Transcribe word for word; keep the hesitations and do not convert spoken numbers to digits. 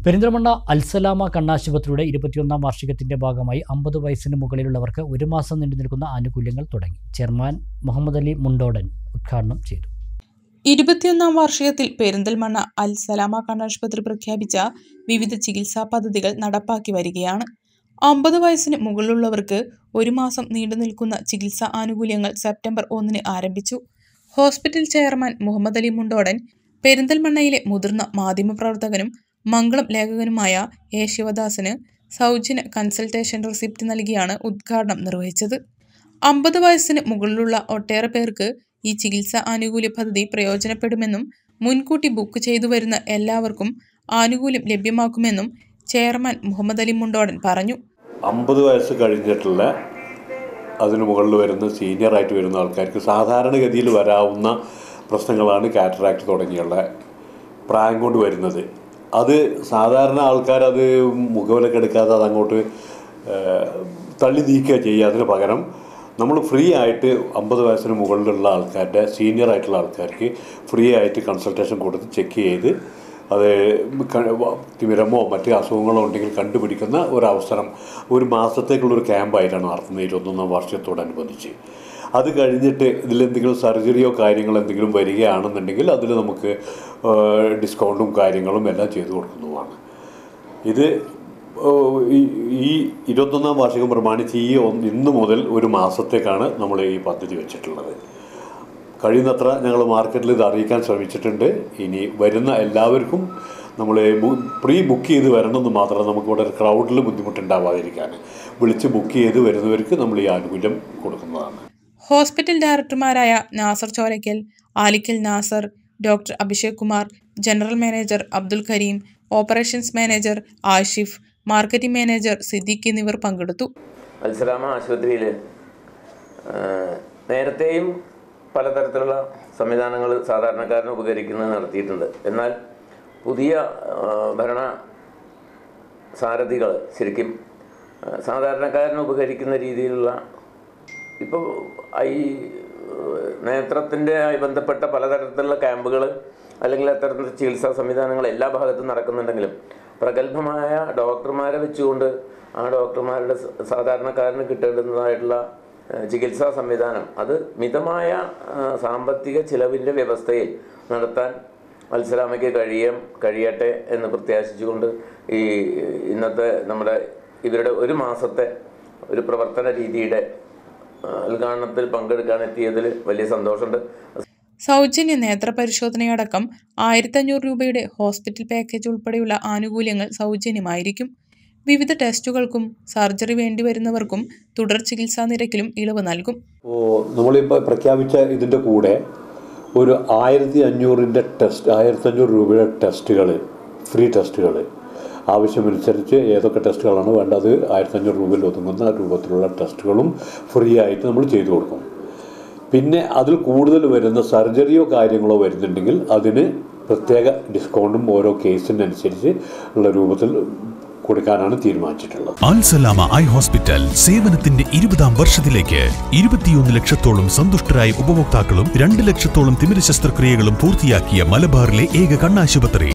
പെരിന്തൽമണ്ണ അൽസലാമ കണ്ണാശുപത്രിയുടെ ഇരുപത്തിയൊന്നാം വാർഷികത്തിന്റെ ഭാഗമായി അമ്പത് വയസ്സിന് മുകളിലുള്ളവർക്ക് ഒരു മാസം നീണ്ടുനിൽക്കുന്ന ആനുകൂല്യങ്ങൾ തുടങ്ങി. ചെയർമാൻ മുഹമ്മദ് അലി മുണ്ടോടൻ ഉദ്ഘാടനം ചെയ്തു. ഇരുപത്തിയൊന്നാം വാർഷികത്തിൽ പെരിന്തൽമണ്ണ അൽസലാമ കണ്ണാശുപത്രി പ്രഖ്യാപിച്ച വിവിധ ചികിത്സാ പദ്ധതികൾ നടപ്പാക്കി വരികയാണ്. അമ്പത് വയസ്സിന് മുകളിലുള്ളവർക്ക് ഒരു മാസം നീണ്ടുനിൽക്കുന്ന ചികിത്സാ ആനുകൂല്യങ്ങൾ സെപ്റ്റംബർ ഒന്നിന് ആരംഭിച്ചു. ഹോസ്പിറ്റൽ ചെയർമാൻ മുഹമ്മദ് അലി മുണ്ടോടൻ, പെരിന്തൽമണ്ണയിലെ മുതിർന്ന മാധ്യമപ്രവർത്തകനും മംഗളം ലേഖകനുമായ എ ശിവദാസന് സൗജന്യ കൺസൾട്ടേഷൻ റെസിപ്റ്റ് നൽകിയാണ് ഉദ്ഘാടനം നിർവഹിച്ചത്. അമ്പത് വയസ്സിന് മുകളിലുള്ള ഒട്ടേറെ പേർക്ക് ഈ ചികിത്സാ ആനുകൂല്യ പദ്ധതി പ്രയോജനപ്പെടുമെന്നും മുൻകൂട്ടി ബുക്ക് ചെയ്തു വരുന്ന എല്ലാവർക്കും ആനുകൂല്യം ലഭ്യമാക്കുമെന്നും ചെയർമാൻ മുഹമ്മദ് അലി മുണ്ടോടൻ പറഞ്ഞു. അമ്പത് വയസ്സ് കഴിഞ്ഞിട്ടുള്ള അതിനു മുകളിൽ വരുന്ന സീനിയറായിട്ട് വരുന്ന ആൾക്കാർക്ക് സാധാരണഗതിയിൽ വരാവുന്ന പ്രശ്നങ്ങളാണ് കാറ്ററാക്ട് തുടങ്ങിയുള്ള പ്രായം കൊണ്ട് വരുന്നത്. അത് സാധാരണ ആൾക്കാരത് മുഖവിലൊക്കെ എടുക്കാതെ അതങ്ങോട്ട് തള്ളി നീക്കുക ചെയ്യുക. അതിന് പകരം നമ്മൾ ഫ്രീ ആയിട്ട് അമ്പത് വയസ്സിന് മുകളിലുള്ള ആൾക്കാരുടെ സീനിയർ ആയിട്ടുള്ള ആൾക്കാർക്ക് ഫ്രീ ആയിട്ട് കൺസൾട്ടേഷൻ കൊടുത്ത് ചെക്ക് ചെയ്ത് അത് തിമിരമോ മറ്റ് അസുഖങ്ങളോ ഉണ്ടെങ്കിൽ കണ്ടുപിടിക്കുന്ന ഒരവസരം ഒരു മാസത്തേക്കുള്ളൊരു ക്യാമ്പായിട്ടാണ് നടത്തുന്നത് ഇരുപത്തൊന്നാം വാർഷികത്തോടനുബന്ധിച്ച്. അത് കഴിഞ്ഞിട്ട് ഇതിലെന്തെങ്കിലും സർജറിയോ കാര്യങ്ങളോ എന്തെങ്കിലും വരികയാണെന്നുണ്ടെങ്കിൽ അതിൽ നമുക്ക് ഡിസ്കൗണ്ടും കാര്യങ്ങളും എല്ലാം ചെയ്തു കൊടുക്കുന്നതുമാണ്. ഇത് ഈ ഇരുപത്തൊന്നാം വാർഷികം പ്രമാണിച്ച് ഈ ഇന്ന് മുതൽ ഒരു മാസത്തേക്കാണ് നമ്മൾ ഈ പദ്ധതി വെച്ചിട്ടുള്ളത്. കഴിയുന്നത്ര ഞങ്ങൾ മാർക്കറ്റിൽ ഇത് അറിയിക്കാൻ ശ്രമിച്ചിട്ടുണ്ട്. ഇനി വരുന്ന എല്ലാവർക്കും നമ്മൾ പ്രീ ബുക്ക് ചെയ്ത് വരണമെന്ന് മാത്രം നമുക്കിവിടെ ഒരു ക്രൗഡിൽ ബുദ്ധിമുട്ടുണ്ടാവാതിരിക്കാൻ വിളിച്ച് ബുക്ക് ചെയ്ത് വരുന്നവർക്ക് നമ്മൾ ഈ ആനുകൂല്യം കൊടുക്കുന്നതാണ്. ഹോസ്പിറ്റൽ ഡയറക്ടർമാരായ Nasar Cholakkal, Alikkal Nasar, doctor Abhishek Kumar, general manager Abdul Karim, operations manager Ashif, marketing manager Siddique എന്നിവർ പങ്കെടുത്തു. അൽസലാമ ആശുപത്രിയിൽ നേരത്തെയും പലതരത്തിലുള്ള സംവിധാനങ്ങൾ സാധാരണക്കാരന് ഉപകരിക്കുന്നത് നടത്തിയിട്ടുണ്ട്. എന്നാൽ പുതിയ ഭരണ സാരഥികൾ ശരിക്കും സാധാരണക്കാരന് ഉപകരിക്കുന്ന രീതിയിലുള്ള ഇപ്പോൾ ഈ നേത്രത്തിൻ്റെ ആയി ബന്ധപ്പെട്ട പലതരത്തിലുള്ള ക്യാമ്പുകൾ അല്ലെങ്കിൽ അത്തരത്തിലുള്ള ചികിത്സാ സംവിധാനങ്ങൾ എല്ലാ ഭാഗത്തും നടക്കുന്നുണ്ടെങ്കിലും പ്രഗത്ഭമായ ഡോക്ടർമാരെ വെച്ചുകൊണ്ട് ആ ഡോക്ടർമാരുടെ സാധാരണക്കാരന് കിട്ടേണ്ടുന്നതായിട്ടുള്ള ചികിത്സാ സംവിധാനം അത് മിതമായ സാമ്പത്തിക ചിലവിൻ്റെ വ്യവസ്ഥയിൽ നടത്താൻ അൽസലാമയ്ക്ക് കഴിയും കഴിയട്ടെ എന്ന് പ്രത്യാശിച്ചുകൊണ്ട് ഈ ഇന്നത്തെ നമ്മുടെ ഇവരുടെ ഒരു മാസത്തെ ഒരു പ്രവർത്തന രീതിയുടെ ഉദ്ഘാടനത്തിൽ പങ്കെടുക്കാൻ എത്തിയതിൽ വലിയ സന്തോഷമുണ്ട്. സൗജന്യ നേത്ര പരിശോധനയടക്കം ആയിരത്തി അഞ്ഞൂറ് രൂപയുടെ ഹോസ്പിറ്റൽ പാക്കേജ് ഉൾപ്പെടെയുള്ള ആനുകൂല്യങ്ങൾ സൗജന്യമായിരിക്കും. വിവിധ ടെസ്റ്റുകൾക്കും സർജറി വേണ്ടിവരുന്നവർക്കും തുടർ ചികിത്സാ നിരക്കിലും ഇളവ് നൽകും. നമ്മളിപ്പോൾ പ്രഖ്യാപിച്ച ഇതിൻ്റെ കൂടെ ഒരു ആയിരത്തി അഞ്ഞൂറിൻ്റെ ടെസ്റ്റ് ആയിരത്തി അഞ്ഞൂറ് രൂപയുടെ ടെസ്റ്റുകൾ ഫ്രീ ടെസ്റ്റുകൾ ആവശ്യമനുസരിച്ച് ഏതൊക്കെ ടെസ്റ്റുകളാണ് വേണ്ടത് ആയിരത്തി അഞ്ഞൂറ് രൂപയിൽ ഒതുങ്ങുന്ന രൂപത്തിലുള്ള ടെസ്റ്റുകളും ഫ്രീ ആയിട്ട് നമ്മൾ ചെയ്തു കൊടുക്കും. പിന്നെ അതിൽ കൂടുതൽ വരുന്ന സർജറിയോ കാര്യങ്ങളോ വരുന്നുണ്ടെങ്കിൽ അതിന് പ്രത്യേക ഡിസ്കൗണ്ടും ഓരോ കേസിനനുസരിച്ച് ഉള്ള രൂപത്തിൽ കൊടുക്കാനാണ് തീരുമാനിച്ചിട്ടുള്ളത്. അൽസലാമ ഐ ഹോസ്പിറ്റൽ സേവനത്തിന്റെ ഇരുപതാം വർഷത്തിലേക്ക് ഇരുപത്തിയൊന്ന് ലക്ഷത്തോളം സന്തുഷ്ടരായ ഉപഭോക്താക്കളും രണ്ട് ലക്ഷത്തോളം തിമിര ശസ്ത്രക്രിയകളും പൂർത്തിയാക്കിയ മലബാറിലെ ഏക കണ്ണാശുപത്രി.